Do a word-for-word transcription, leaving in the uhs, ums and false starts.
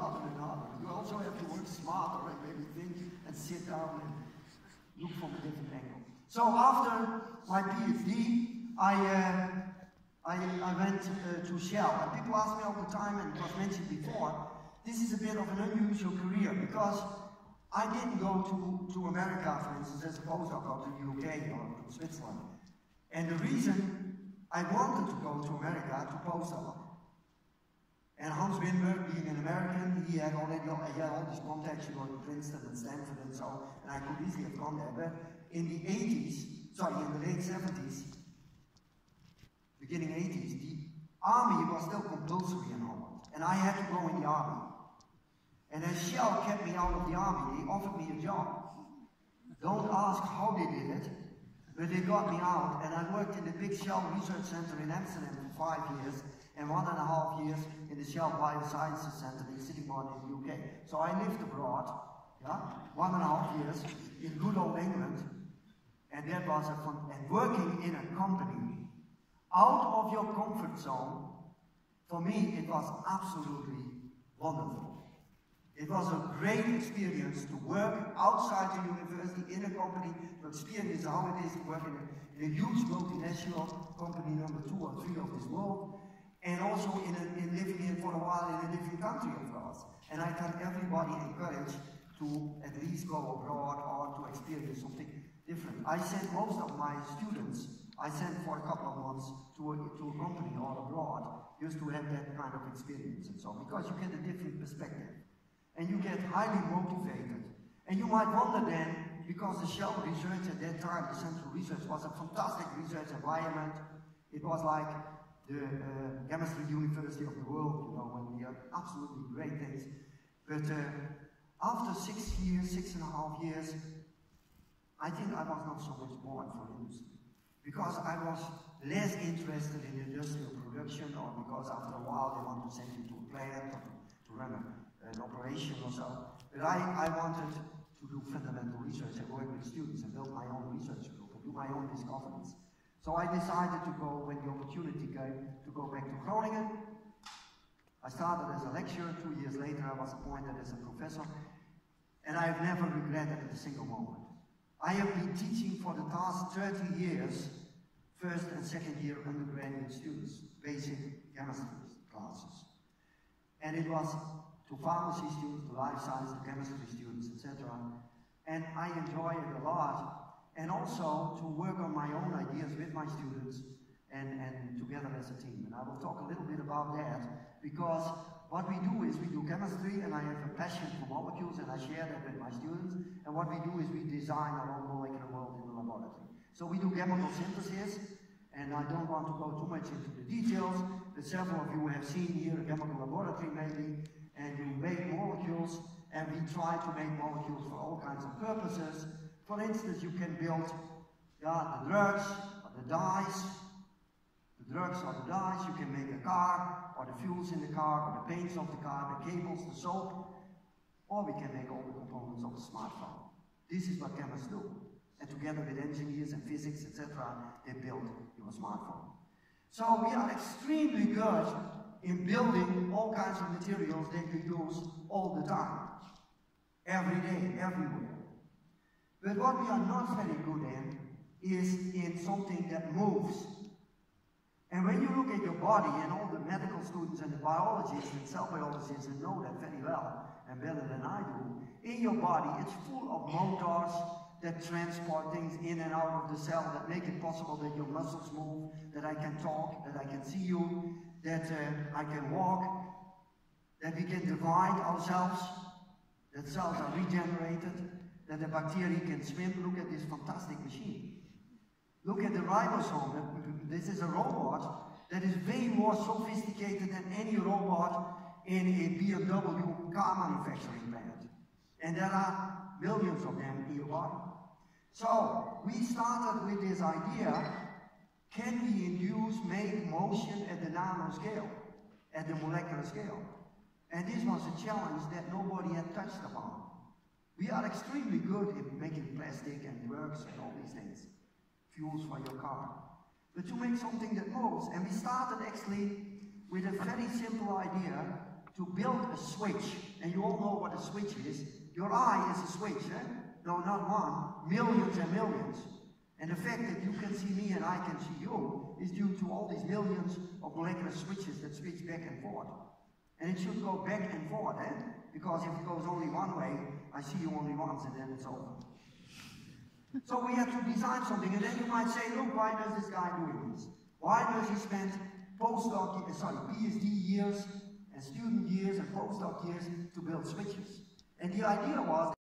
harder and harder. You also have to work smarter and maybe think and sit down and look from a different angle. So after my PhD, I, uh, I, I went uh, to Shell. And people ask me all the time, and it was mentioned before, this is a bit of an unusual career because I didn't go to, to America, for instance, as a postdoc, or to the U K or to Switzerland. And the reason I wanted to go to America to postdoc. And Hans Winberg, being an American, he had already he had all these contacts, you know, in Princeton and Stanford and so, and I could easily have gone there. But in the eighties, sorry, in the late seventies, beginning eighties, the army was still compulsory in Holland, and I had to go in the army. And as Shell kept me out of the army, they offered me a job. Don't ask how they did it, but they got me out, and I worked in the big Shell Research Center in Amsterdam for five years, and one and a half years in the Shell Biosciences Center in Sittingbourne in the U K. So I lived abroad, yeah, one and a half years in good old England, and that was a fun, and working in a company out of your comfort zone, for me it was absolutely wonderful. It was a great experience to work outside the university in a company, to experience how it is to work in a, in a huge multinational company, number two or three of this world, and also in, a, in living here for a while in a different country, of course. And I can everybody encourage to at least go abroad or to experience something different. I sent most of my students, I sent for a couple of months to a, to a company all abroad, just to have that kind of experience and so on, because you get a different perspective. And you get highly motivated. And you might wonder then, because the Shell research at that time, the Central Research, was a fantastic research environment. It was like the uh, chemistry university of the world, you know, when we had absolutely great things. But uh, after six years, six and a half years, I think I was not so much born for industry. Because I was less interested in industrial production, or because after a while they want to send you to a plant or to run a an operation or so, but I, I wanted to do fundamental research and work with students and build my own research group and do my own discoveries. So I decided to go, when the opportunity came, to go back to Groningen. I started as a lecturer, two years later I was appointed as a professor, and I have never regretted it a single moment. I have been teaching for the past thirty years, first and second year undergraduate students, basic chemistry classes. And it was to pharmacy students, to life science, to chemistry students, et cetera. And I enjoy it a lot. And also to work on my own ideas with my students and, and together as a team. And I will talk a little bit about that, because what we do is we do chemistry, and I have a passion for molecules, and I share that with my students. And what we do is we design our own molecular world in the laboratory. So we do chemical synthesis, and I don't want to go too much into the details, but several of you have seen here a chemical laboratory maybe, and you make molecules, and we try to make molecules for all kinds of purposes. For instance, you can build yeah, the drugs, or the dyes, the drugs or the dyes, you can make a car, or the fuels in the car, or the paints of the car, the cables, the soap, or we can make all the components of the smartphone. This is what chemists do. And together with engineers and physics, et cetera, they build your smartphone. So we are extremely good in building all kinds of materials that you use all the time, every day, everywhere. But what we are not very good in is in something that moves. And when you look at your body, and all the medical students and the biologists and cell biologists and know that very well, and better than I do, in your body it's full of motors that transport things in and out of the cell, that make it possible that your muscles move, that I can talk, that I can see you, that uh, I can walk, that we can divide ourselves, that cells are regenerated, that the bacteria can swim. Look at this fantastic machine. Look at the ribosome. This is a robot that is way more sophisticated than any robot in a B M W car manufacturing plant. And there are millions of them in your body. So we started with this idea, can we induce, make motion at the nanoscale, at the molecular scale? And this was a challenge that nobody had touched upon. We are extremely good in making plastic and drugs and all these things, fuels for your car. But to make something that moves, and we started actually with a very simple idea to build a switch, and you all know what a switch is. Your eye is a switch, eh? No, not one, millions and millions. And the fact that you can see me and I can see you is due to all these millions of molecular switches that switch back and forth. And it should go back and forth, eh? Because if it goes only one way, I see you only once and then it's over. So we have to design something, and then you might say, look, why does this guy doing this? Why does he spend postdoc, sorry, PhD years and student years and postdoc years to build switches? And the idea was